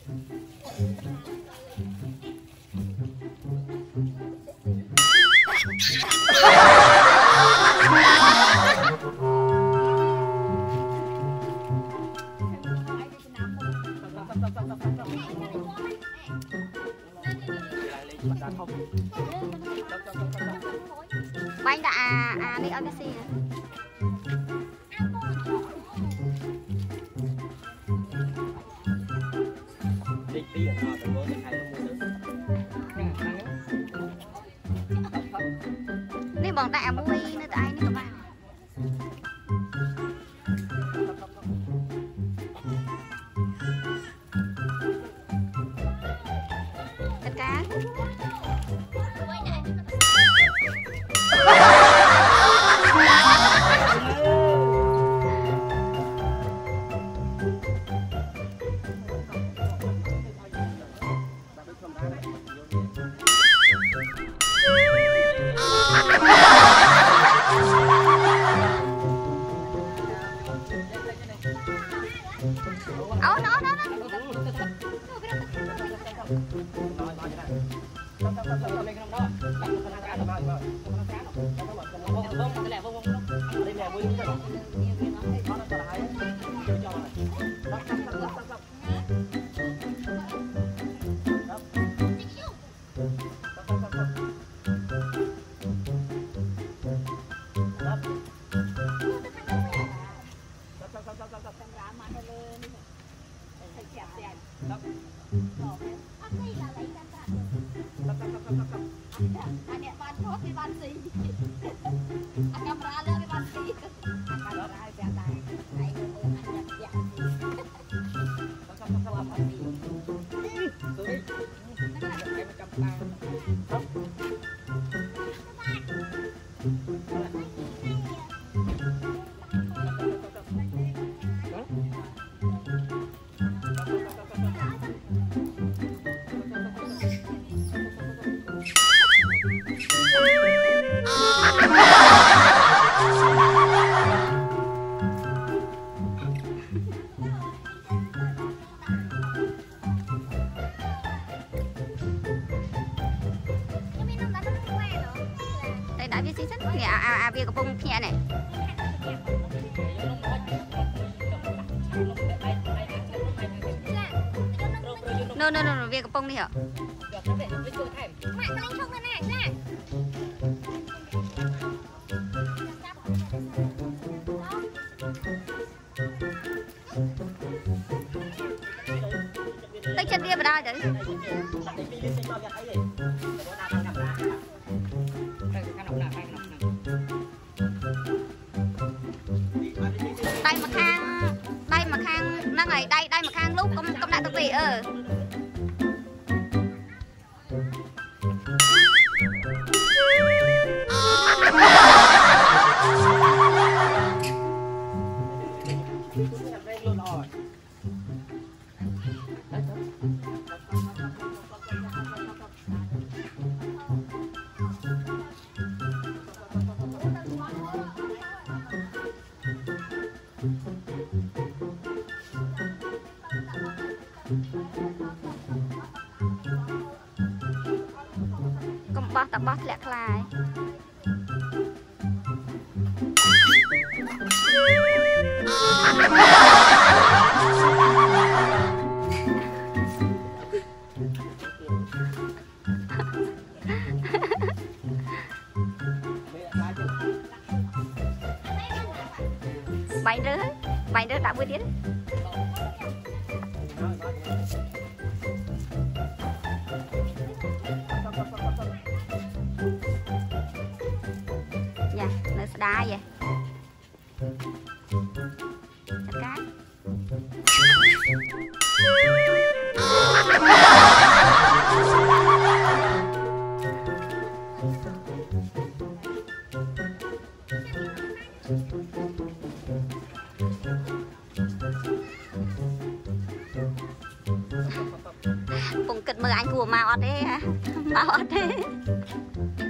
Bánh đã đi ở cái gì này bọn đại mui nơi tại này các bạn tất cả đã biết chính xác việc của bông nhẹ này no việc của bông đi hả tay chân kia vào đây đấy đây mà khang nó ngày đây mà khang lúc công đại tôi về tập bót lẹ khai bánh rơi đã vui tiến dạ nó sẽ đá vậy cái cùng kịch mời anh của màu ọt đấy màu ọt đấy